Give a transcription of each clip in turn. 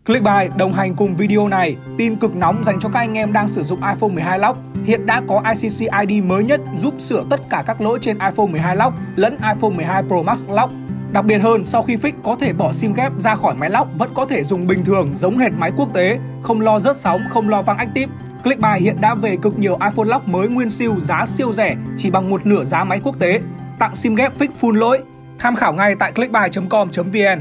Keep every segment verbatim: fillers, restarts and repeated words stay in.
Clickbuy đồng hành cùng video này, tin cực nóng dành cho các anh em đang sử dụng iPhone mười hai Lock. Hiện đã có i xê xê i đê mới nhất giúp sửa tất cả các lỗi trên iPhone mười hai Lock lẫn iPhone mười hai Pro Max Lock. Đặc biệt hơn, sau khi fix có thể bỏ sim ghép ra khỏi máy Lock vẫn có thể dùng bình thường giống hệt máy quốc tế, không lo rớt sóng, không lo văng active. Clickbuy hiện đã về cực nhiều iPhone Lock mới nguyên siêu giá siêu rẻ chỉ bằng một nửa giá máy quốc tế, tặng sim ghép fix full lỗi. Tham khảo ngay tại clickbuy chấm com chấm vn.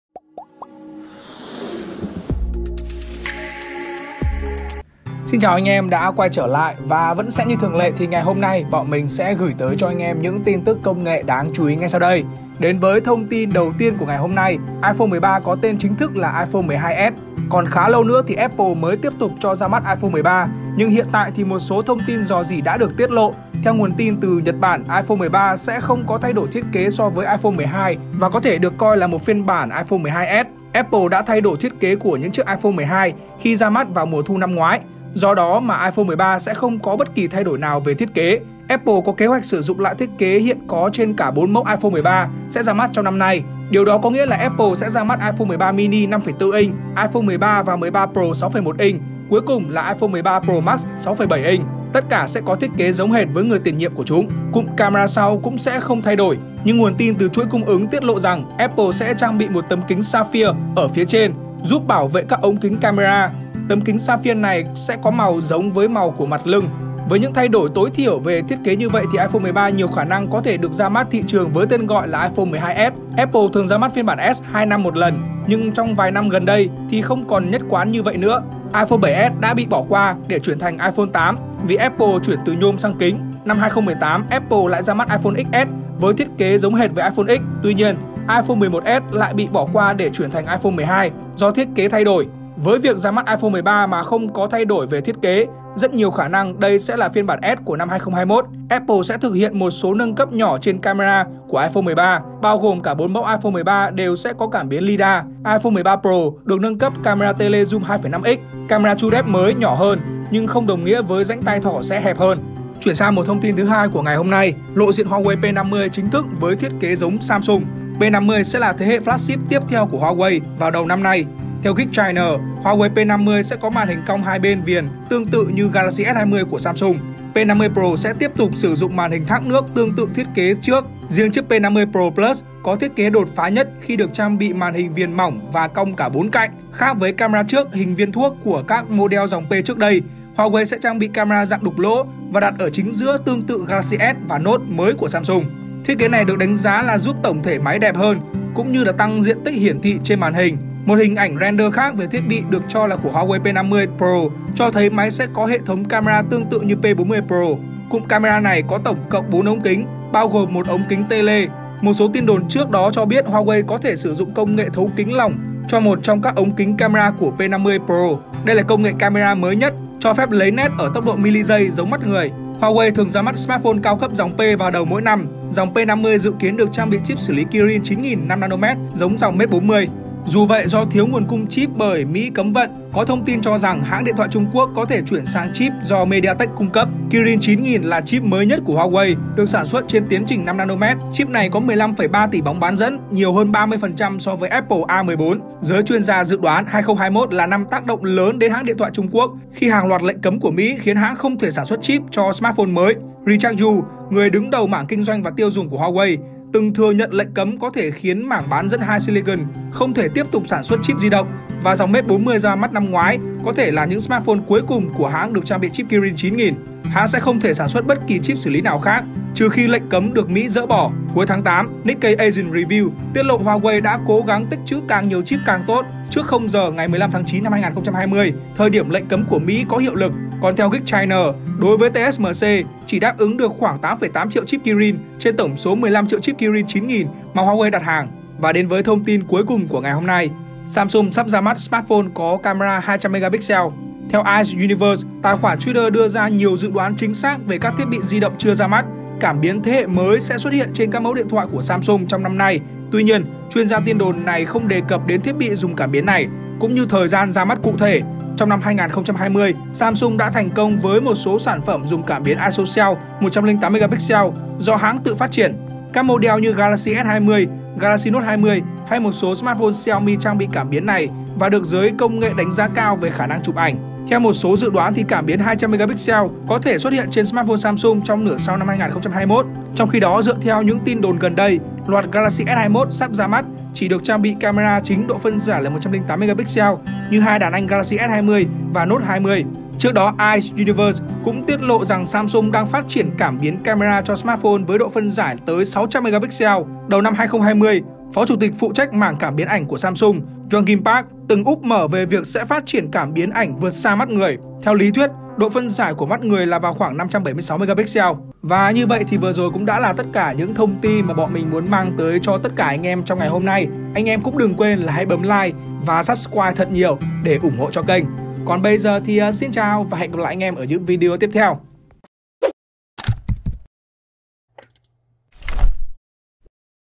Xin chào anh em đã quay trở lại, và vẫn sẽ như thường lệ thì ngày hôm nay bọn mình sẽ gửi tới cho anh em những tin tức công nghệ đáng chú ý ngay sau đây. Đến với thông tin đầu tiên của ngày hôm nay, iPhone mười ba có tên chính thức là iPhone mười hai S. Còn khá lâu nữa thì Apple mới tiếp tục cho ra mắt iPhone mười ba, nhưng hiện tại thì một số thông tin rò rỉ đã được tiết lộ. Theo nguồn tin từ Nhật Bản, iPhone mười ba sẽ không có thay đổi thiết kế so với iPhone mười hai và có thể được coi là một phiên bản iPhone mười hai S. Apple đã thay đổi thiết kế của những chiếc iPhone mười hai khi ra mắt vào mùa thu năm ngoái. Do đó mà iPhone mười ba sẽ không có bất kỳ thay đổi nào về thiết kế. Apple có kế hoạch sử dụng lại thiết kế hiện có trên cả bốn mẫu iPhone mười ba sẽ ra mắt trong năm nay. Điều đó có nghĩa là Apple sẽ ra mắt iPhone mười ba mini năm phẩy bốn inch, iPhone mười ba và mười ba Pro sáu phẩy một inch, cuối cùng là iPhone mười ba Pro Max sáu phẩy bảy inch. Tất cả sẽ có thiết kế giống hệt với người tiền nhiệm của chúng. Cụm camera sau cũng sẽ không thay đổi, nhưng nguồn tin từ chuỗi cung ứng tiết lộ rằng Apple sẽ trang bị một tấm kính Sapphire ở phía trên giúp bảo vệ các ống kính camera. Tấm kính Sapphire này sẽ có màu giống với màu của mặt lưng. Với những thay đổi tối thiểu về thiết kế như vậy thì iPhone mười ba nhiều khả năng có thể được ra mắt thị trường với tên gọi là iPhone mười hai S. Apple thường ra mắt phiên bản S hai năm một lần, nhưng trong vài năm gần đây thì không còn nhất quán như vậy nữa. iPhone bảy S đã bị bỏ qua để chuyển thành iPhone tám vì Apple chuyển từ nhôm sang kính. Năm hai không một tám, Apple lại ra mắt iPhone ích ét với thiết kế giống hệt với iPhone X. Tuy nhiên, iPhone mười một S lại bị bỏ qua để chuyển thành iPhone mười hai do thiết kế thay đổi. Với việc ra mắt iPhone mười ba mà không có thay đổi về thiết kế, rất nhiều khả năng đây sẽ là phiên bản S của năm hai không hai mốt. Apple sẽ thực hiện một số nâng cấp nhỏ trên camera của iPhone mười ba, bao gồm cả bốn mẫu iPhone mười ba đều sẽ có cảm biến lidar. iPhone mười ba Pro được nâng cấp camera tele zoom hai phẩy năm x, camera True Depth mới nhỏ hơn, nhưng không đồng nghĩa với rãnh tay thỏ sẽ hẹp hơn. Chuyển sang một thông tin thứ hai của ngày hôm nay, lộ diện Huawei P năm mươi chính thức với thiết kế giống Samsung. P năm mươi sẽ là thế hệ flagship tiếp theo của Huawei vào đầu năm nay. Theo Geek China, Huawei P năm mươi sẽ có màn hình cong hai bên viền tương tự như Galaxy S hai mươi của Samsung. P năm mươi Pro sẽ tiếp tục sử dụng màn hình thác nước tương tự thiết kế trước. Riêng chiếc P năm mươi Pro Plus có thiết kế đột phá nhất khi được trang bị màn hình viền mỏng và cong cả bốn cạnh. Khác với camera trước hình viên thuốc của các model dòng P trước đây, Huawei sẽ trang bị camera dạng đục lỗ và đặt ở chính giữa tương tự Galaxy S và Note mới của Samsung. Thiết kế này được đánh giá là giúp tổng thể máy đẹp hơn, cũng như là tăng diện tích hiển thị trên màn hình. Một hình ảnh render khác về thiết bị được cho là của Huawei P năm mươi Pro cho thấy máy sẽ có hệ thống camera tương tự như P bốn mươi Pro. Cụm camera này có tổng cộng bốn ống kính, bao gồm một ống kính tele. Một số tin đồn trước đó cho biết Huawei có thể sử dụng công nghệ thấu kính lỏng cho một trong các ống kính camera của P năm mươi Pro. Đây là công nghệ camera mới nhất, cho phép lấy nét ở tốc độ mili giây giống mắt người. Huawei thường ra mắt smartphone cao cấp dòng P vào đầu mỗi năm. Dòng P năm mươi dự kiến được trang bị chip xử lý Kirin chín nghìn năm nanomet giống dòng Mate bốn mươi. Dù vậy, do thiếu nguồn cung chip bởi Mỹ cấm vận, có thông tin cho rằng hãng điện thoại Trung Quốc có thể chuyển sang chip do MediaTek cung cấp. Kirin chín nghìn là chip mới nhất của Huawei, được sản xuất trên tiến trình năm nanomet. Chip này có mười lăm phẩy ba tỷ bóng bán dẫn, nhiều hơn ba mươi phần trăm so với Apple A mười bốn. Giới chuyên gia dự đoán hai không hai mốt là năm tác động lớn đến hãng điện thoại Trung Quốc khi hàng loạt lệnh cấm của Mỹ khiến hãng không thể sản xuất chip cho smartphone mới. Richard Yu, người đứng đầu mảng kinh doanh và tiêu dùng của Huawei, từng thừa nhận lệnh cấm có thể khiến mảng bán dẫn High Silicon không thể tiếp tục sản xuất chip di động, và dòng Mate bốn mươi ra mắt năm ngoái có thể là những smartphone cuối cùng của hãng được trang bị chip Kirin chín nghìn. Hãng sẽ không thể sản xuất bất kỳ chip xử lý nào khác trừ khi lệnh cấm được Mỹ dỡ bỏ. Cuối tháng tám, Nikkei Asian Review tiết lộ Huawei đã cố gắng tích trữ càng nhiều chip càng tốt trước không giờ ngày mười lăm tháng chín năm hai nghìn không trăm hai mươi, thời điểm lệnh cấm của Mỹ có hiệu lực. Còn theo Geek China, đối với tê ét em xê chỉ đáp ứng được khoảng tám phẩy tám triệu chip Kirin trên tổng số mười lăm triệu chip Kirin chín nghìn mà Huawei đặt hàng. Và đến với thông tin cuối cùng của ngày hôm nay, Samsung sắp ra mắt smartphone có camera hai trăm megapixel. Theo Ice Universe, tài khoản Twitter đưa ra nhiều dự đoán chính xác về các thiết bị di động chưa ra mắt. Cảm biến thế hệ mới sẽ xuất hiện trên các mẫu điện thoại của Samsung trong năm nay. Tuy nhiên, chuyên gia tin đồn này không đề cập đến thiết bị dùng cảm biến này, cũng như thời gian ra mắt cụ thể. Trong năm hai nghìn không trăm hai mươi, Samsung đã thành công với một số sản phẩm dùng cảm biến ISOCELL một trăm lẻ tám megapixel do hãng tự phát triển. Các model như Galaxy S hai mươi, Galaxy Note hai mươi hay một số smartphone Xiaomi trang bị cảm biến này và được giới công nghệ đánh giá cao về khả năng chụp ảnh. Theo một số dự đoán thì cảm biến hai trăm megapixel có thể xuất hiện trên smartphone Samsung trong nửa sau năm hai nghìn không trăm hai mươi mốt. Trong khi đó, dựa theo những tin đồn gần đây, loạt Galaxy S hai mươi mốt sắp ra mắt chỉ được trang bị camera chính độ phân giải là một trăm lẻ tám megapixel như hai đàn anh Galaxy S hai mươi và Note hai mươi. Trước đó, Ice Universe cũng tiết lộ rằng Samsung đang phát triển cảm biến camera cho smartphone với độ phân giải tới sáu trăm megapixel. Đầu năm hai nghìn không trăm hai mươi, Phó Chủ tịch phụ trách mảng cảm biến ảnh của Samsung, Jong-Kim Park, từng úp mở về việc sẽ phát triển cảm biến ảnh vượt xa mắt người. Theo lý thuyết, độ phân giải của mắt người là vào khoảng năm trăm bảy mươi sáu megapixel. Và như vậy thì vừa rồi cũng đã là tất cả những thông tin mà bọn mình muốn mang tới cho tất cả anh em trong ngày hôm nay. Anh em cũng đừng quên là hãy bấm like và subscribe thật nhiều để ủng hộ cho kênh. Còn bây giờ thì uh, xin chào và hẹn gặp lại anh em ở những video tiếp theo.